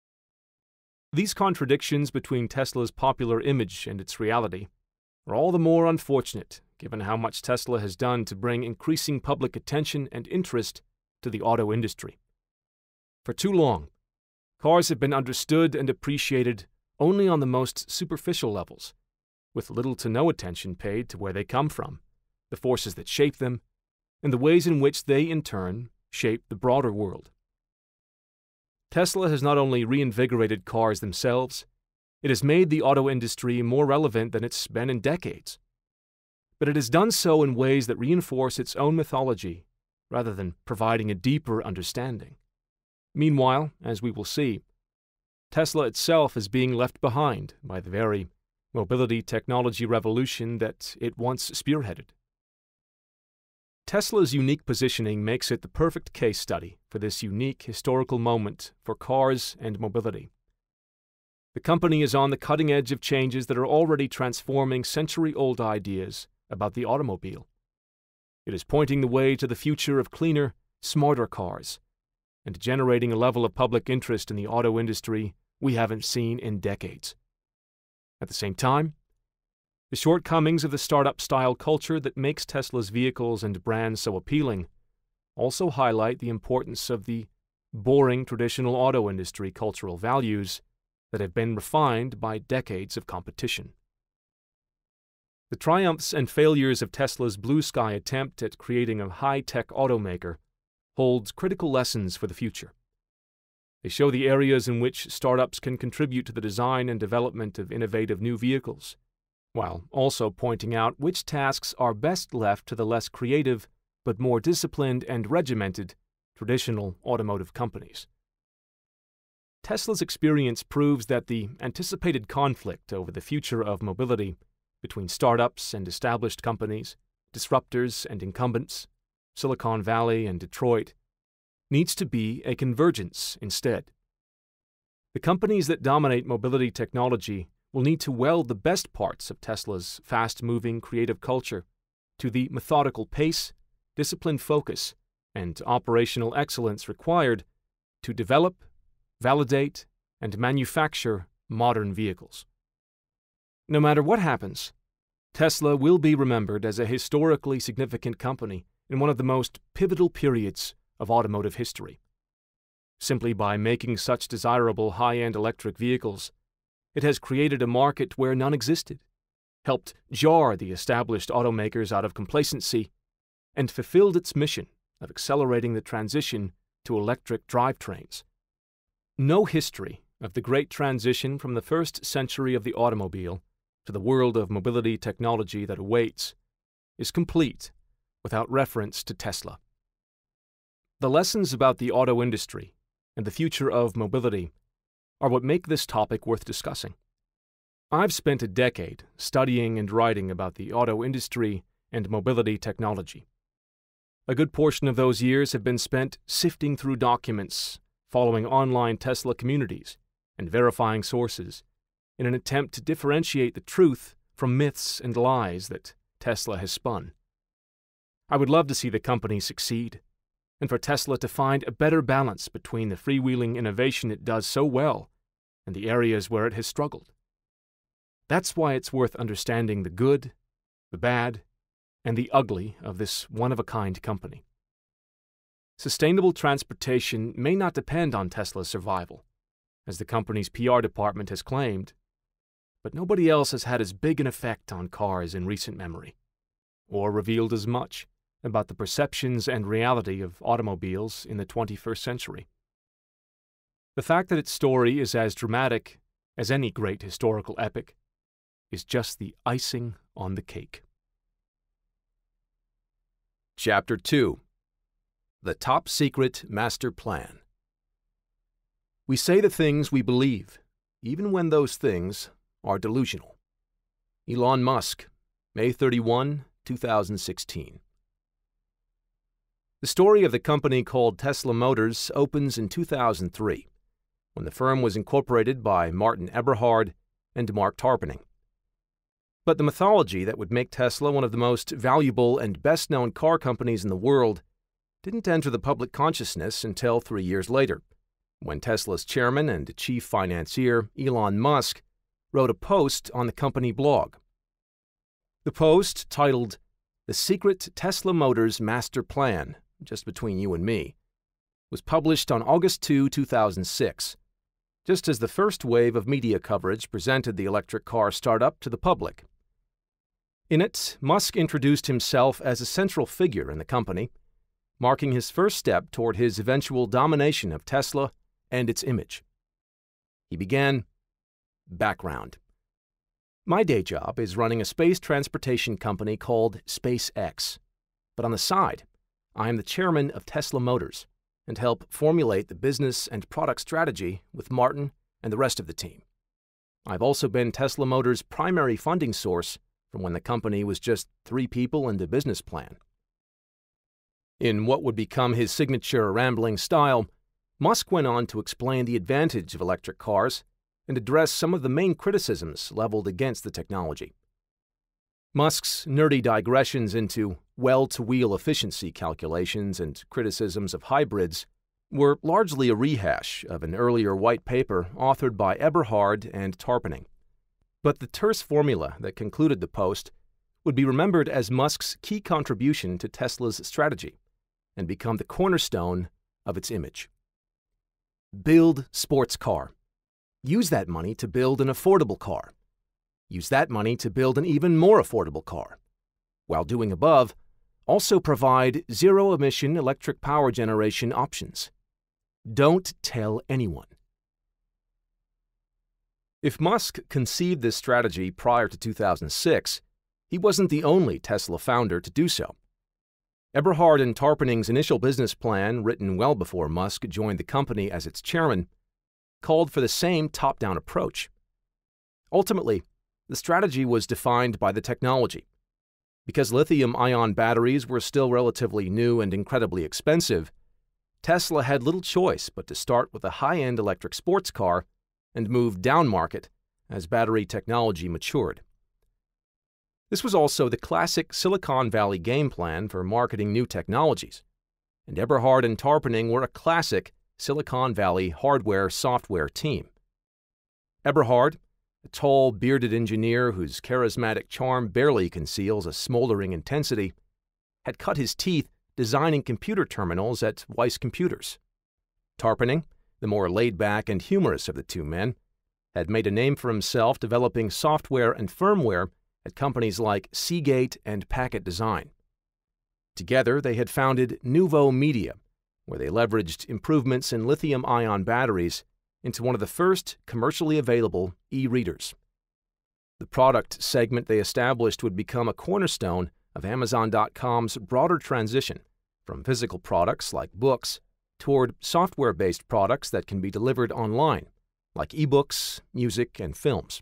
These contradictions between Tesla's popular image and its reality are all the more unfortunate given how much Tesla has done to bring increasing public attention and interest to the auto industry. For too long, cars have been understood and appreciated only on the most superficial levels, with little to no attention paid to where they come from, the forces that shape them, and the ways in which they, in turn, shape the broader world. Tesla has not only reinvigorated cars themselves, it has made the auto industry more relevant than it's been in decades. But it has done so in ways that reinforce its own mythology, rather than providing a deeper understanding. Meanwhile, as we will see, Tesla itself is being left behind by the very mobility technology revolution that it once spearheaded. Tesla's unique positioning makes it the perfect case study for this unique historical moment for cars and mobility. The company is on the cutting edge of changes that are already transforming century-old ideas about the automobile. It is pointing the way to the future of cleaner, smarter cars, and generating a level of public interest in the auto industry we haven't seen in decades. At the same time, the shortcomings of the startup-style culture that makes Tesla's vehicles and brands so appealing also highlight the importance of the boring traditional auto industry cultural values that have been refined by decades of competition. The triumphs and failures of Tesla's blue sky attempt at creating a high-tech automaker holds critical lessons for the future. They show the areas in which startups can contribute to the design and development of innovative new vehicles, while also pointing out which tasks are best left to the less creative but more disciplined and regimented traditional automotive companies. Tesla's experience proves that the anticipated conflict over the future of mobility between startups and established companies, disruptors and incumbents, Silicon Valley and Detroit, needs to be a convergence instead. The companies that dominate mobility technology will need to weld the best parts of Tesla's fast-moving creative culture to the methodical pace, disciplined focus, and operational excellence required to develop, validate, and manufacture modern vehicles. No matter what happens, Tesla will be remembered as a historically significant company in one of the most pivotal periods of automotive history. Simply by making such desirable high-end electric vehicles, it has created a market where none existed, helped jar the established automakers out of complacency, and fulfilled its mission of accelerating the transition to electric drivetrains. No history of the great transition from the first century of the automobile to the world of mobility technology that awaits is complete without reference to Tesla. The lessons about the auto industry and the future of mobility are what make this topic worth discussing. I've spent a decade studying and writing about the auto industry and mobility technology. A good portion of those years have been spent sifting through documents, following online Tesla communities, and verifying sources in an attempt to differentiate the truth from myths and lies that Tesla has spun. I would love to see the company succeed, and for Tesla to find a better balance between the freewheeling innovation it does so well and the areas where it has struggled. That's why it's worth understanding the good, the bad, and the ugly of this one-of-a-kind company. Sustainable transportation may not depend on Tesla's survival, as the company's PR department has claimed, but nobody else has had as big an effect on cars in recent memory, or revealed as much about the perceptions and reality of automobiles in the 21st century. The fact that its story is as dramatic as any great historical epic is just the icing on the cake. Chapter 2: The Top Secret Master Plan. We say the things we believe, even when those things are delusional. Elon Musk, May 31, 2016. The story of the company called Tesla Motors opens in 2003, when the firm was incorporated by Martin Eberhard and Mark Tarpenning. But the mythology that would make Tesla one of the most valuable and best-known car companies in the world didn't enter the public consciousness until 3 years later, when Tesla's chairman and chief financier, Elon Musk, wrote a post on the company blog. The post, titled "The Secret Tesla Motors Master Plan," just between you and me, was published on August 2, 2006, just as the first wave of media coverage presented the electric car startup to the public. In it, Musk introduced himself as a central figure in the company, marking his first step toward his eventual domination of Tesla and its image. He began, "Background. My day job is running a space transportation company called SpaceX, but on the side, I am the chairman of Tesla Motors and help formulate the business and product strategy with Martin and the rest of the team. I've also been Tesla Motors' primary funding source from when the company was just 3 people and a business plan. In what would become his signature rambling style, Musk went on to explain the advantage of electric cars and address some of the main criticisms leveled against the technology. Musk's nerdy digressions into well-to-wheel efficiency calculations and criticisms of hybrids were largely a rehash of an earlier white paper authored by Eberhard and Tarpening. But the terse formula that concluded the post would be remembered as Musk's key contribution to Tesla's strategy and become the cornerstone of its image. Build sports car. Use that money to build an affordable car. Use that money to build an even more affordable car. While doing above, also provide zero-emission electric power generation options. Don't tell anyone. If Musk conceived this strategy prior to 2006, he wasn't the only Tesla founder to do so. Eberhard and Tarpening's initial business plan, written well before Musk joined the company as its chairman, called for the same top-down approach. Ultimately, the strategy was defined by the technology. Because lithium-ion batteries were still relatively new and incredibly expensive, Tesla had little choice but to start with a high-end electric sports car and move down-market as battery technology matured. This was also the classic Silicon Valley game plan for marketing new technologies, and Eberhard and Tarpening were a classic Silicon Valley hardware-software team. Eberhard, a tall, bearded engineer whose charismatic charm barely conceals a smoldering intensity, had cut his teeth designing computer terminals at Weiss Computers. Tarpening, the more laid-back and humorous of the two men, had made a name for himself developing software and firmware at companies like Seagate and Packet Design. Together, they had founded Nouveau Media, where they leveraged improvements in lithium-ion batteries into one of the first commercially available e-readers. The product segment they established would become a cornerstone of Amazon.com's broader transition from physical products like books toward software-based products that can be delivered online, like ebooks, music, and films.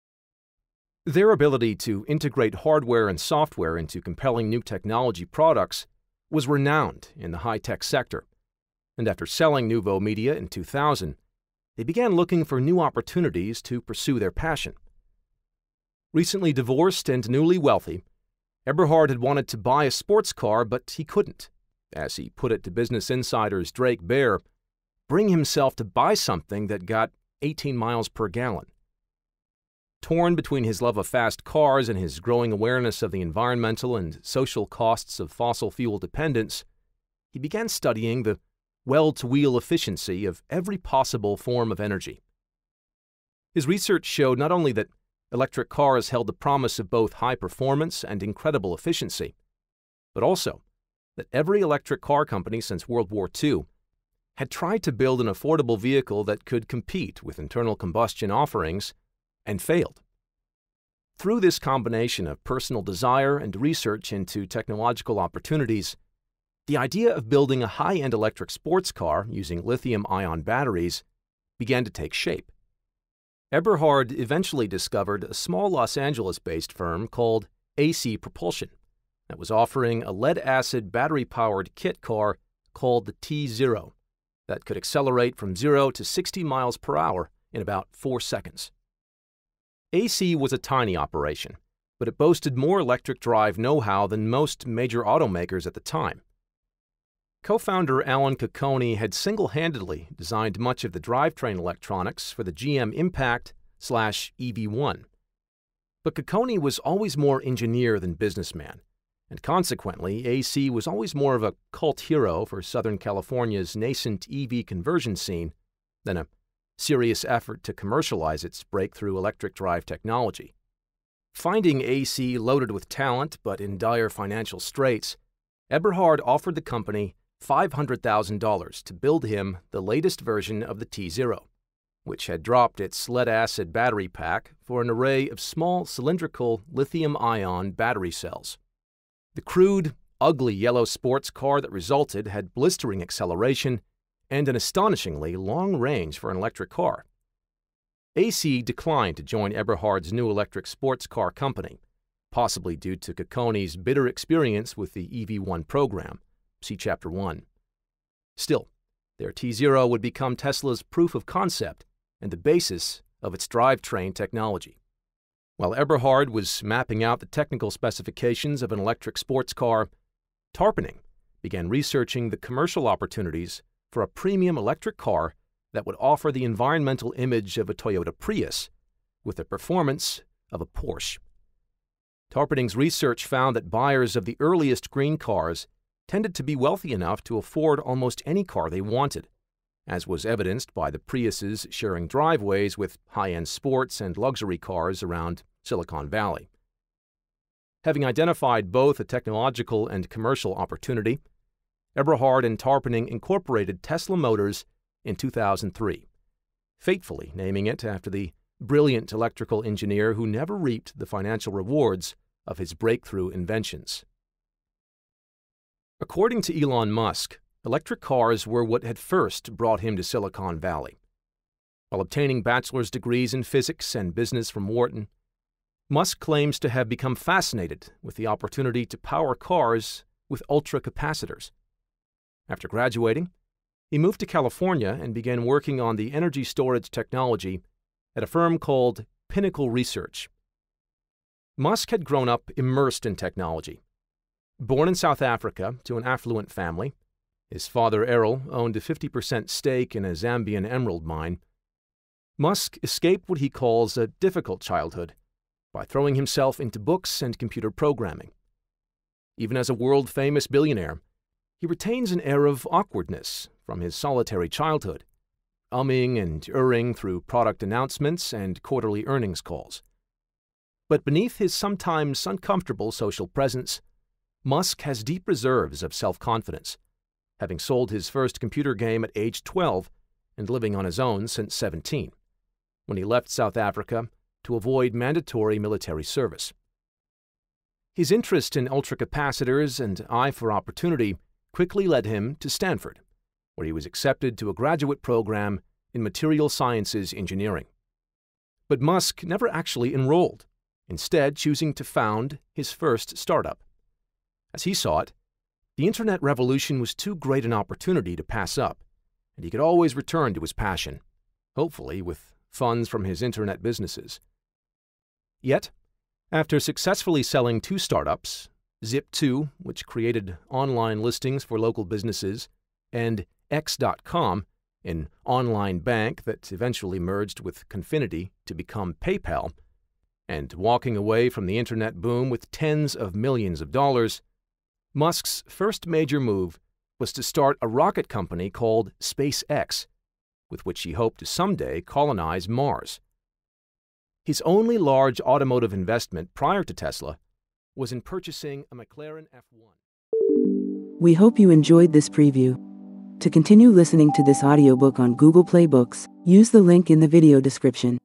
Their ability to integrate hardware and software into compelling new technology products was renowned in the high-tech sector, and after selling Nouveau Media in 2000, they began looking for new opportunities to pursue their passion. Recently divorced and newly wealthy, Eberhard had wanted to buy a sports car, but he couldn't. As he put it to Business Insider's Drake Bear, bring himself to buy something that got 18 miles per gallon. Torn between his love of fast cars and his growing awareness of the environmental and social costs of fossil fuel dependence, he began studying the well-to-wheel efficiency of every possible form of energy. His research showed not only that electric cars held the promise of both high performance and incredible efficiency, but also that every electric car company since World War II had tried to build an affordable vehicle that could compete with internal combustion offerings and failed. Through this combination of personal desire and research into technological opportunities, the idea of building a high-end electric sports car using lithium-ion batteries began to take shape. Eberhard eventually discovered a small Los Angeles-based firm called AC Propulsion that was offering a lead-acid battery-powered kit car called the T0 that could accelerate from 0 to 60 miles per hour in about 4 seconds. AC was a tiny operation, but it boasted more electric drive know-how than most major automakers at the time. Co-founder Alan Cocconi had single-handedly designed much of the drivetrain electronics for the GM Impact/EV1. But Cocconi was always more engineer than businessman, and consequently, AC was always more of a cult hero for Southern California's nascent EV conversion scene than a serious effort to commercialize its breakthrough electric drive technology. Finding AC loaded with talent but in dire financial straits, Eberhard offered the company $500,000 to build him the latest version of the T0, which had dropped its lead-acid battery pack for an array of small cylindrical lithium-ion battery cells. The crude, ugly yellow sports car that resulted had blistering acceleration and an astonishingly long range for an electric car. AC declined to join Eberhard's new electric sports car company, possibly due to Cocconi's bitter experience with the EV1 program, see Chapter 1. Still, their T0 would become Tesla's proof of concept and the basis of its drivetrain technology. While Eberhard was mapping out the technical specifications of an electric sports car, Tarpening began researching the commercial opportunities for a premium electric car that would offer the environmental image of a Toyota Prius with the performance of a Porsche. Tarpening's research found that buyers of the earliest green cars tended to be wealthy enough to afford almost any car they wanted, as was evidenced by the Priuses sharing driveways with high-end sports and luxury cars around Silicon Valley. Having identified both a technological and commercial opportunity, Eberhard and Tarpening incorporated Tesla Motors in 2003, fatefully naming it after the brilliant electrical engineer who never reaped the financial rewards of his breakthrough inventions. According to Elon Musk, electric cars were what had first brought him to Silicon Valley. While obtaining bachelor's degrees in physics and business from Wharton, Musk claims to have become fascinated with the opportunity to power cars with ultracapacitors. After graduating, he moved to California and began working on the energy storage technology at a firm called Pinnacle Research. Musk had grown up immersed in technology. Born in South Africa to an affluent family, his father Errol owned a 50% stake in a Zambian emerald mine. Musk escaped what he calls a difficult childhood by throwing himself into books and computer programming. Even as a world-famous billionaire, he retains an air of awkwardness from his solitary childhood, umming and erring through product announcements and quarterly earnings calls. But beneath his sometimes uncomfortable social presence, Musk has deep reserves of self-confidence, having sold his first computer game at age 12 and living on his own since 17, when he left South Africa to avoid mandatory military service. His interest in ultracapacitors and eye for opportunity quickly led him to Stanford, where he was accepted to a graduate program in material sciences engineering. But Musk never actually enrolled, instead choosing to found his first startup. As he saw it, the internet revolution was too great an opportunity to pass up, and he could always return to his passion, hopefully with funds from his internet businesses. Yet, after successfully selling 2 startups, Zip2, which created online listings for local businesses, and X.com, an online bank that eventually merged with Confinity to become PayPal, and walking away from the internet boom with tens of millions of dollars, Musk's first major move was to start a rocket company called SpaceX, with which he hoped to someday colonize Mars. His only large automotive investment prior to Tesla was in purchasing a McLaren F1. We hope you enjoyed this preview. To continue listening to this audiobook on Google Play Books, use the link in the video description.